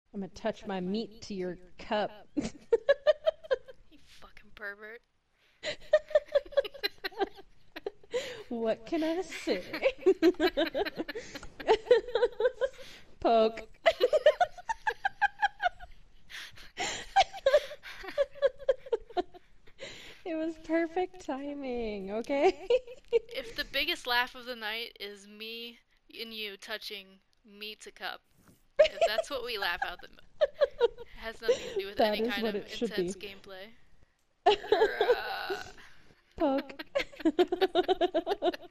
I'm gonna touch my meat to your cup. You fucking pervert. What can I say? Poke. It was perfect timing, okay? If the biggest laugh of the night is me and you touching me to cup, if that's what we laugh out, it has nothing to do with That any is kind what of it should intense be. gameplay. Poke.